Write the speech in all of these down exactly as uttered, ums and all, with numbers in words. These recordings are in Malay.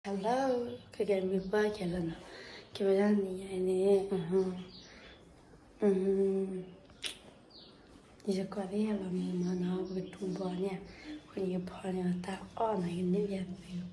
Hello, que que mi papá que la no, que me dan ni ni, mhm, mhm, dice que había la mamá no, que tu bonia, que ni bonia ta, oh na que ni bien feo.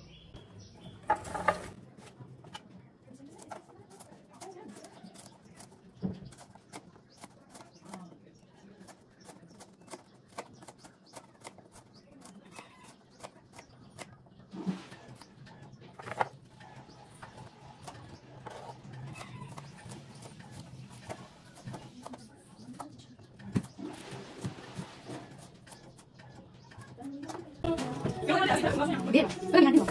Bien, venga, digo.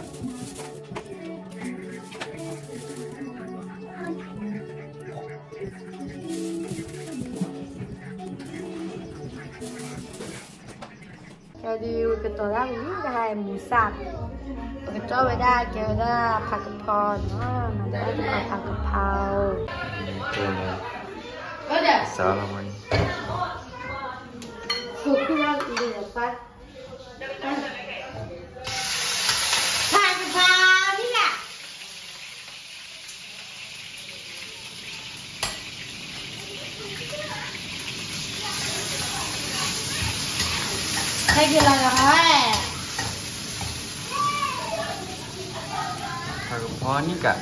Cái điều cái tổ đó mình cái hai mù sạp cái chỗ về đây kiểu đóผักกะเพราเนาะมันจะได้ผักกะเพราสารมันสุกที่เราอีเดียไปผักกะเพรานี่แหละให้กินอะไรกันไหมผักกะเพรานี่กะ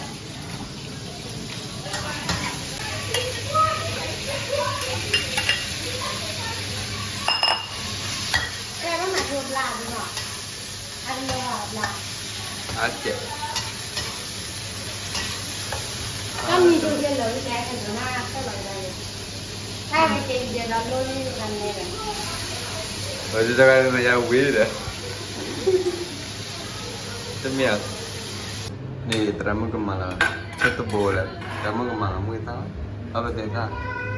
แต่ว่าหมายถึงปลาดีกว่าอันนี้ว่าปลาอาเจ็บก็มีตัวเดียวเลยแกกันหน้าก็หลายเลยถ้าไปเจอเดียวเราลุ้นกันเลยเออจะจะกันมันยาววิ่งเลยจะมีอ่ะนี่ตรามันก็มาแล้วก็ตัวโบเลยตรามันก็มามือเท้าเอาไปเตะท่า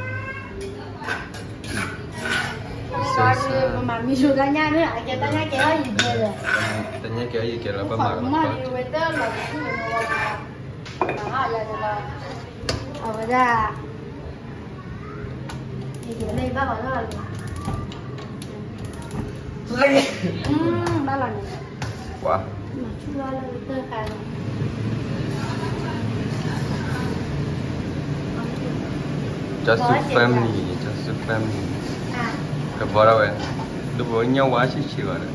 mà mi su ta nha nữa, cái ta nha kéo gì kia rồi. Ta nhớ kéo gì kéo là ba Mà mặt mà đi về tới là cái người nó là mà giờ là ở đây ra thì cái này ba bảo nó là ba lần quá mà chú lo là tới khai just a family just a family cái bò đâu vậy lúc bữa nhau quá xíu xíu rồi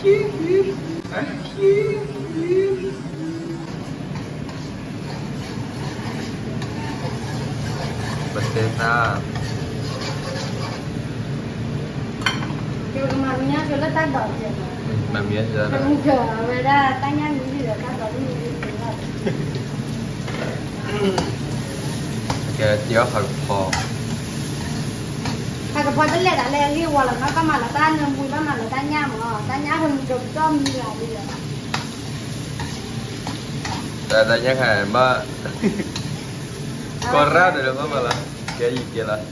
bật tê ta kêu mà nhá kêu nó tan đỏ gì mà miếng ra rồi không chờ về ra tan nhá những gì là tan đỏ những gì cái tiêu hạt phò ผักกะเพราจะเละอะไรเรียกว่าแล้วก็มาละต้านเนื้อมุ้ยบ้างมาละต้านย่ามอ๋อต้านย่าคนจบจ้อมมีอะไรเลยแต่แต่ยังไงบ้าก็ราดเลยบ้ามาละแกอีกแกละ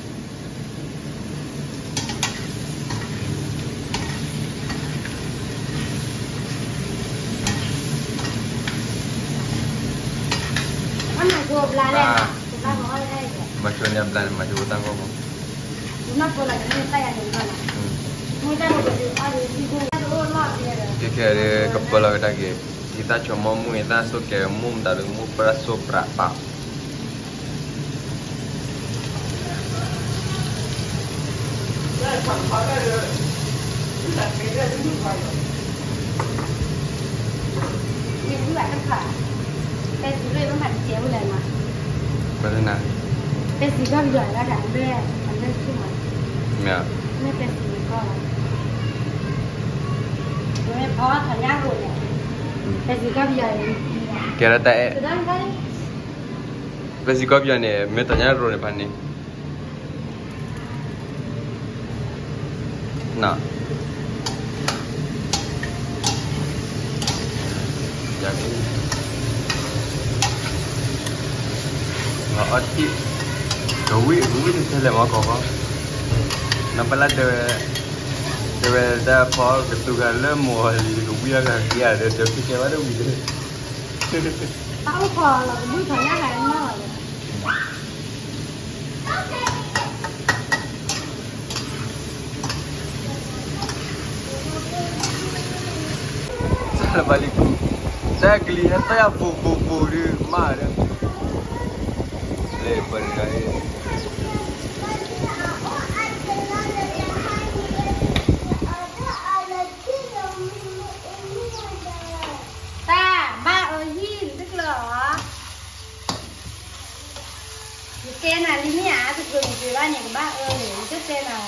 มันหมายถึงปลาเลยปลาของอะไรเนี่ยมาชวนยำปลามาชวนตั้งก็มั้ง Una por la que no está ya en el Muita coisa, a ver, digo, eu não quero. Que quer kepala kita ke. Kita cuma mu kita so ke mu dalu mu para so pra pa. Ini juga kan kak. Tes dulu itu macam siapa boleh mah. Mana? Tes juga juga ada ada ada cuma. Ya. Ini tes juga. Ini awak tanya aku ya. Tes juga biar. Kira tak? Sedang kan? Tes juga biar ni. Saya tanya dulu ni pani. Nah. Jadi. Ở thì đồ quý quý thì sẽ là món còn không nó phải là từ từ ra phó cái từ cái lớp mùa thì đồ quý là cái gì để được cái cái bắt đầu bị đấy Tao phò là cái bún thằng nhá này nó rồi. Assalamualaikum. Saya kelihatan saya bu-bu-bu di mana. Lepas ni. Ta, ba ở hin tức là cái tên là lý nhã thực dụng từ ba nhà của ba ơi cái tên là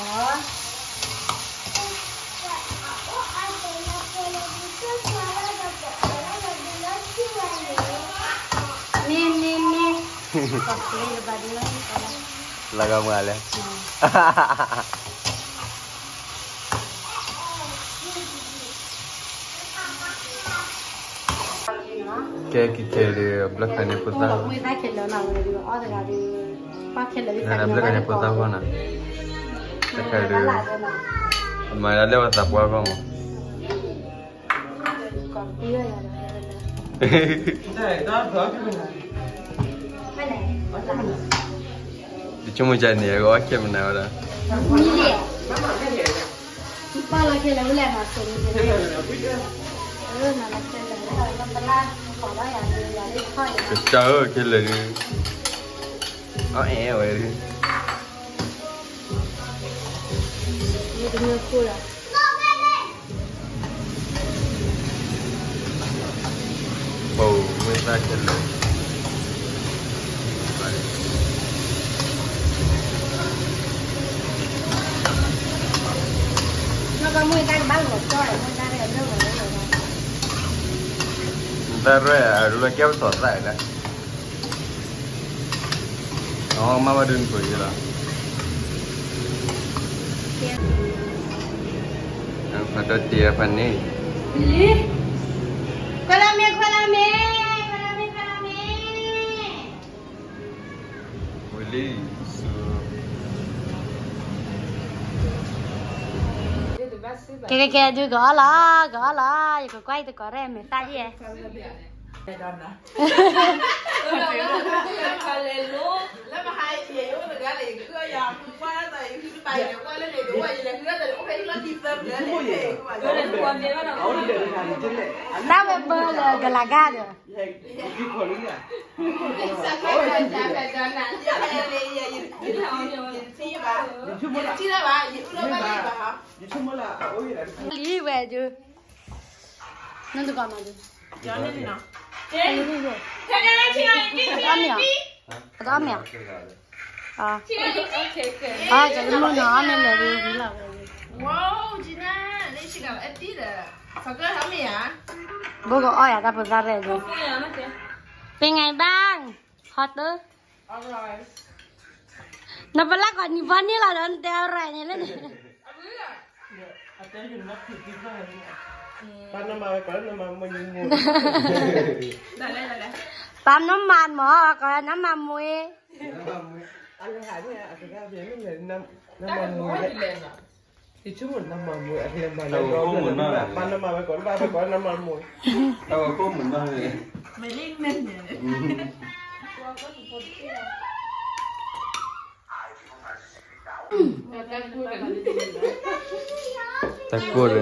nè nè nè Laga malah. Cái cái cái black này phụ ta. Mới ta khéo nào rồi đi ở đây là đi ba khéo đi. Này black này phụ ta không à? Cái cái đi. Mà là leo tập qua không? Còn kia là. Này, đó đó cái này. Cái này. Đi chung một trận này có cái mình nào đó. Như vậy. Ba là cái là làm mà sống như thế. Ừ, mà là cái là nó bắt la, còn đó là là đi thôi. Trời ơi, cái là ó é rồi đi. Như cái như cô là. Bầu người ta cái là. Nó có mùi canh bán một cho rồi, mùi canh này nước rồi rồi. Ta rồi à, rồi kéo sọt lại đấy. Nó mama đừng quỳ là. Phải đôi tia phần này. Lý. Qua la mẹ, qua la mẹ, qua la mẹ, qua la mẹ. Boleh. Kìa kìa kìa, tôi gõ lo, gõ lo, rồi quay tôi có em mẹ ta gì vậy? Lớp hai dễ quá rồi ra liền cứ giờ qua rồi bài rồi qua lên này đủ rồi là cứ là ok nó chìm tâm nữa này. Tao về bơ là gần là ga rồi. Lý về chứ. Nó tôi còn mà chứ. Cho nên gì nào? Thế này này chị ơi, đi chị ơi, đi. Đó mẹ. À. Chị ơi, ok ok. À, cái nó nhỏ nên là đi đi là. Wow, chị na, đây chị nào em tí rồi. Sao cơ hả mẹ à? Bố có oi à, ta phải ra đây rồi.เป็นไงบ้างฮอตเตอร์อร่อยนับเวลาก่อนนี่วันนี้เราโดนเตะอะไรเนี่ยเล่นอาจารย์อยู่นักผิดที่ข้างนี้ Pan nama apa nama menyinggung. ได้ได้ได้ปั๊มน้ำมันหมอก่อนน้ำมันมวย Anh Hải này, anh cái gì nó là năm năm mùi đấy. Thì chú một năm mùi, thì năm mùi là pan nama phải có ba phải có năm mùi. Đâu có mình đâu này. ไม่เล่นเล่นเนี่ย Takut rồi.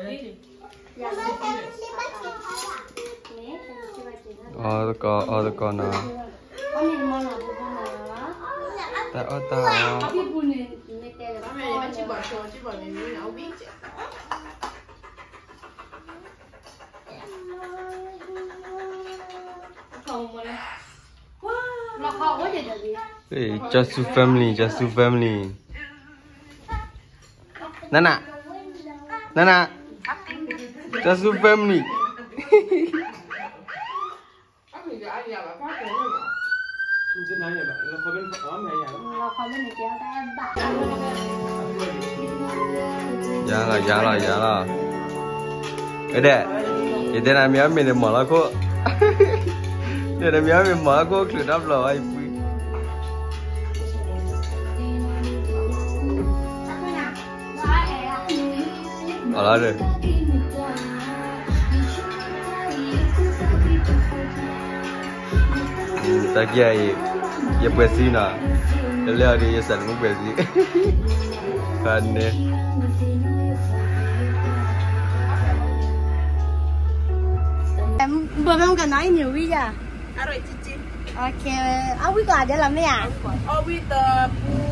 Ờ, có, ờ, có nào. Ta, ờ, ta. แม่มันชิบะโชว์ชิบะมีมือเอาวิ่งจ้ะ Hey, Jasu family, Jasu family. Nana, Nana, Jasu family. Trên này này bạn, nó có bên óm này nhỉ? Nó có bên này kéo tay em bạn. Dạ là, dạ là, dạ là. Cái đấy, cái tên là miếng mình mở là cô. Đây là miếng mình mở cô khử đắp lò ai vui. Ở đó rồi. Ta kia ấy, ya pues sí na. El leo đi ya salgo pues sí. Khane. Em bữa nay cái nói nhiều bây giờ à rồi chị chị ok à quý quả để làm gì à oh with the